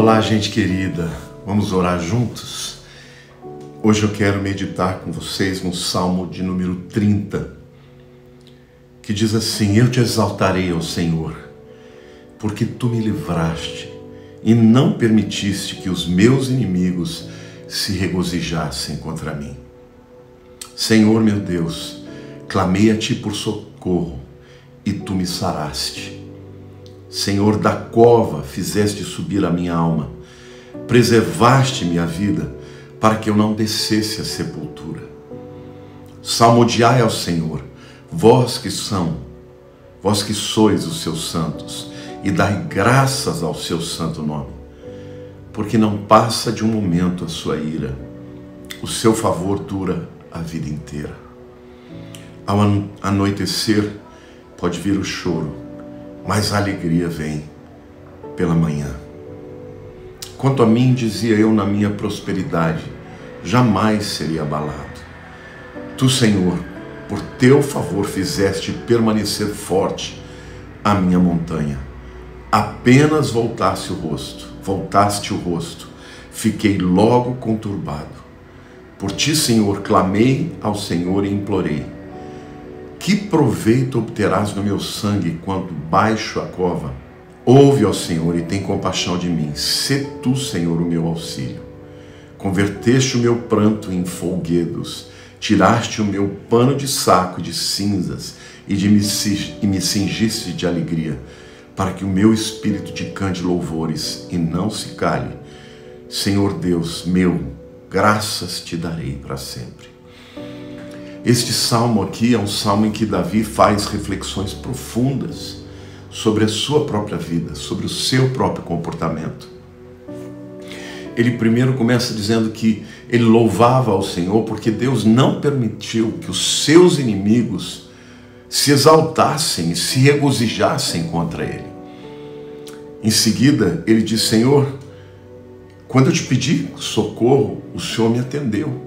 Olá, gente querida, vamos orar juntos? Hoje eu quero meditar com vocês no Salmo de número 30, que diz assim: eu te exaltarei, ó Senhor, porque tu me livraste e não permitiste que os meus inimigos se regozijassem contra mim. Senhor meu Deus, clamei a ti por socorro e tu me saraste. Senhor, da cova fizeste subir a minha alma, preservaste minha vida para que eu não descesse à sepultura. Salmodiai ao Senhor, vós que sois os seus santos, e dai graças ao seu santo nome, porque não passa de um momento a sua ira, o seu favor dura a vida inteira. Ao anoitecer pode vir o choro, mas a alegria vem pela manhã. Quanto a mim, dizia eu na minha prosperidade, jamais seria abalado. Tu, Senhor, por teu favor fizeste permanecer forte a minha montanha. Apenas voltaste o rosto, fiquei logo conturbado. Por ti, Senhor, clamei ao Senhor e implorei. Que proveito obterás no meu sangue quando baixo a cova? Ouve, ó Senhor, e tem compaixão de mim. Sê tu, Senhor, o meu auxílio. Converteste o meu pranto em folguedos, tiraste o meu pano de saco de cinzas e me cingiste de alegria, para que o meu espírito te cante louvores e não se cale. Senhor Deus meu, graças te darei para sempre. Este salmo aqui é um salmo em que Davi faz reflexões profundas sobre a sua própria vida, sobre o seu próprio comportamento. Ele primeiro começa dizendo que ele louvava ao Senhor porque Deus não permitiu que os seus inimigos se exaltassem e se regozijassem contra ele. Em seguida, ele diz: Senhor, quando eu te pedi socorro, o Senhor me atendeu.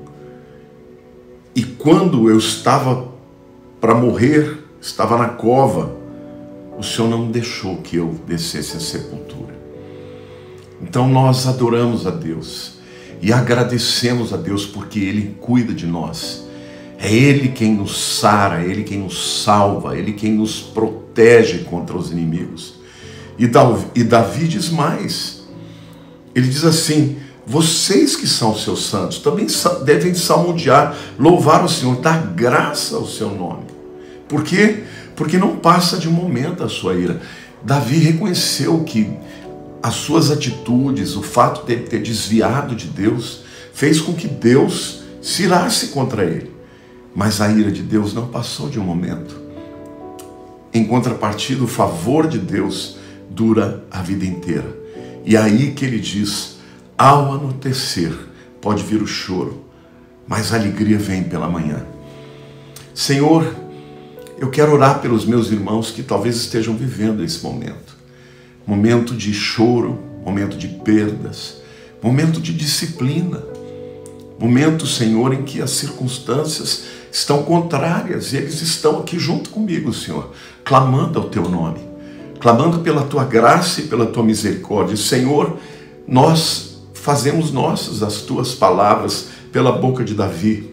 E quando eu estava para morrer, estava na cova, o Senhor não deixou que eu descesse à sepultura. Então nós adoramos a Deus e agradecemos a Deus porque Ele cuida de nós. É Ele quem nos sara, é Ele quem nos salva, é Ele quem nos protege contra os inimigos. E Davi diz mais, ele diz assim: vocês que são seus santos também devem salmodiar, louvar o Senhor, dar graça ao seu nome. Por quê? Porque não passa de um momento a sua ira. Davi reconheceu que as suas atitudes, o fato de ele ter desviado de Deus, fez com que Deus se irasse contra ele. Mas a ira de Deus não passou de um momento. Em contrapartida, o favor de Deus dura a vida inteira. E aí que ele diz: ao anoitecer pode vir o choro, mas a alegria vem pela manhã. Senhor, eu quero orar pelos meus irmãos que talvez estejam vivendo esse momento. Momento de choro, momento de perdas, momento de disciplina. Momento, Senhor, em que as circunstâncias estão contrárias e eles estão aqui junto comigo, Senhor, clamando ao teu nome, clamando pela tua graça e pela tua misericórdia. Senhor, nós fazemos nossas as tuas palavras pela boca de Davi.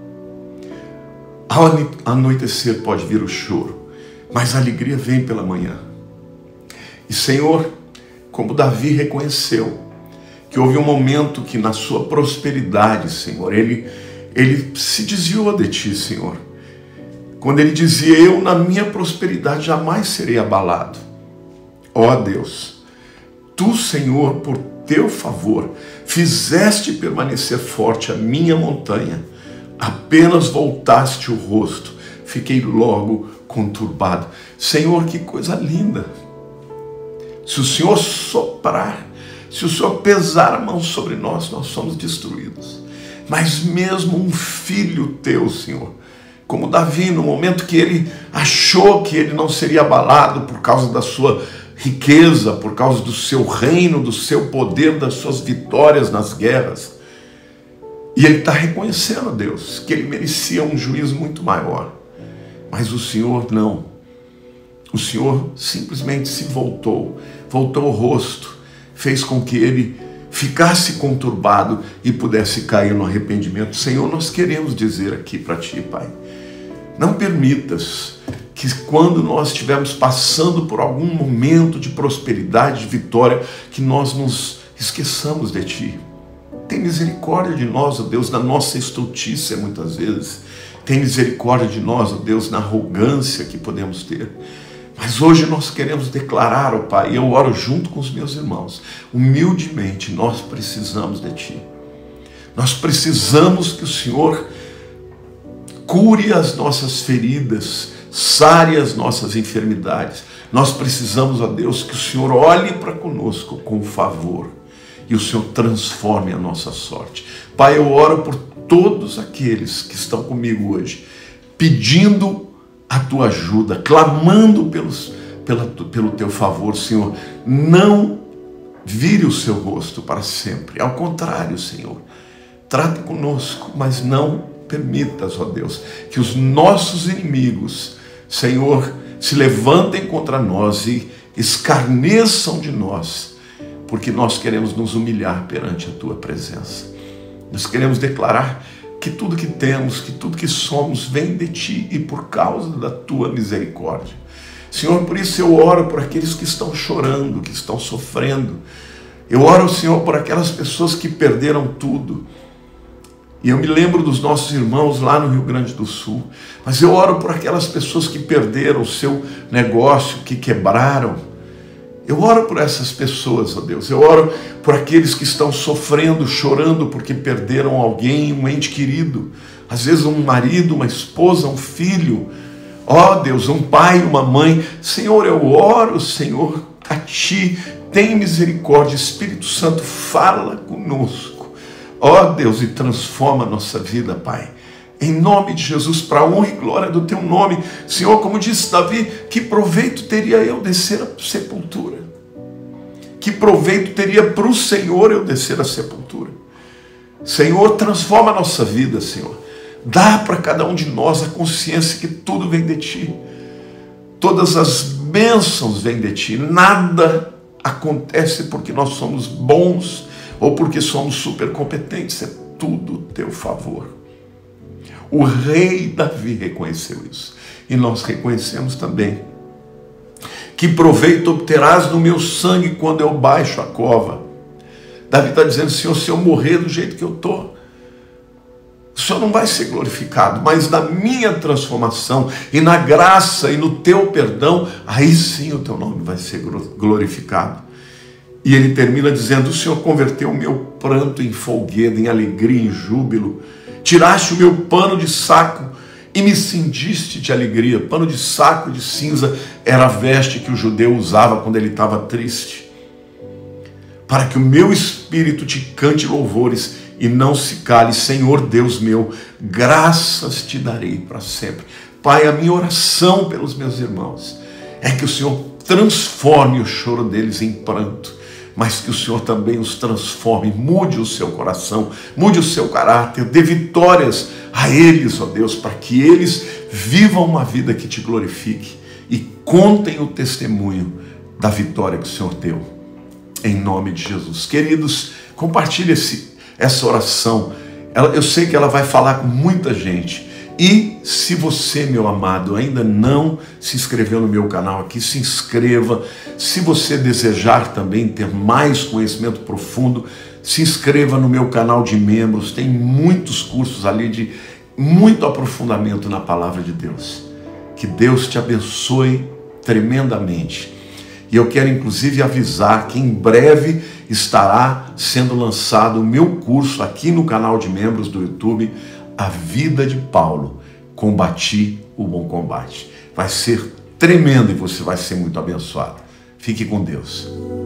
Ao anoitecer pode vir o choro, mas a alegria vem pela manhã. E Senhor, como Davi reconheceu que houve um momento que na sua prosperidade, Senhor, ele se desviou de ti, Senhor. Quando ele dizia: eu na minha prosperidade jamais serei abalado. Ó Deus, tu, Senhor, por teu favor, fizeste permanecer forte a minha montanha. Apenas voltaste o rosto, fiquei logo conturbado. Senhor, que coisa linda! Se o Senhor soprar, se o Senhor pesar a mão sobre nós, nós somos destruídos. Mas mesmo um filho teu, Senhor, como Davi, no momento que ele achou que ele não seria abalado por causa da sua riqueza, por causa do seu reino, do seu poder, das suas vitórias nas guerras, e ele está reconhecendo a Deus que ele merecia um juízo muito maior. Mas o Senhor não. O Senhor simplesmente se voltou o rosto, fez com que ele ficasse conturbado e pudesse cair no arrependimento. Senhor, nós queremos dizer aqui para Ti, Pai, não permitas que quando nós estivermos passando por algum momento de prosperidade, de vitória, que nós nos esqueçamos de Ti. Tem misericórdia de nós, ó Deus, na nossa estultícia muitas vezes. Tem misericórdia de nós, ó Deus, na arrogância que podemos ter. Mas hoje nós queremos declarar, ó Pai, e eu oro junto com os meus irmãos, humildemente, nós precisamos de Ti. Nós precisamos que o Senhor cure as nossas feridas, sare as nossas enfermidades. Nós precisamos, ó Deus, que o Senhor olhe para conosco com favor e o Senhor transforme a nossa sorte. Pai, eu oro por todos aqueles que estão comigo hoje, pedindo a Tua ajuda, clamando pelo Teu favor, Senhor. Não vire o Seu rosto para sempre. Ao contrário, Senhor, trate conosco, mas não permitas, ó Deus, que os nossos inimigos, Senhor, se levantem contra nós e escarneçam de nós, porque nós queremos nos humilhar perante a Tua presença. Nós queremos declarar que tudo que temos, que tudo que somos vem de Ti e por causa da Tua misericórdia. Senhor, por isso eu oro por aqueles que estão chorando, que estão sofrendo. Eu oro, Senhor, por aquelas pessoas que perderam tudo. E eu me lembro dos nossos irmãos lá no Rio Grande do Sul. Mas eu oro por aquelas pessoas que perderam o seu negócio, que quebraram. Eu oro por essas pessoas, ó Deus. Eu oro por aqueles que estão sofrendo, chorando porque perderam alguém, um ente querido. Às vezes um marido, uma esposa, um filho. Ó Deus, um pai, uma mãe. Senhor, eu oro, Senhor, a Ti. Tem misericórdia. Espírito Santo, fala conosco. Ó Deus, e transforma a nossa vida, Pai. Em nome de Jesus, para a honra e glória do Teu nome. Senhor, como disse Davi, que proveito teria eu descer à sepultura? Que proveito teria para o Senhor eu descer à sepultura? Senhor, transforma a nossa vida, Senhor. Dá para cada um de nós a consciência que tudo vem de Ti. Todas as bênçãos vêm de Ti. Nada acontece porque nós somos bons ou porque somos super competentes. É tudo Teu favor. O rei Davi reconheceu isso. E nós reconhecemos também. Que proveito obterás no meu sangue quando eu baixo a cova? Davi está dizendo, Senhor, se eu morrer do jeito que eu estou, o Senhor não vai ser glorificado, mas na minha transformação e na graça e no Teu perdão, aí sim o Teu nome vai ser glorificado. E ele termina dizendo, o Senhor converteu o meu pranto em folguedo, em alegria, em júbilo. Tiraste o meu pano de saco e me cingiste de alegria. Pano de saco de cinza era a veste que o judeu usava quando ele estava triste. Para que o meu espírito Te cante louvores e não se cale. Senhor Deus meu, graças Te darei para sempre. Pai, a minha oração pelos meus irmãos é que o Senhor transforme o choro deles em pranto, mas que o Senhor também os transforme, mude o seu coração, mude o seu caráter, dê vitórias a eles, ó Deus, para que eles vivam uma vida que Te glorifique e contem o testemunho da vitória que o Senhor deu, em nome de Jesus. Queridos, compartilhe essa oração, eu sei que ela vai falar com muita gente. E se você, meu amado, ainda não se inscreveu no meu canal aqui, se inscreva. Se você desejar também ter mais conhecimento profundo, se inscreva no meu canal de membros. Tem muitos cursos ali de muito aprofundamento na palavra de Deus. Que Deus te abençoe tremendamente. E eu quero inclusive avisar que em breve estará sendo lançado o meu curso aqui no canal de membros do YouTube, A Vida de Paulo, Combati o Bom Combate. Vai ser tremendo e você vai ser muito abençoado. Fique com Deus.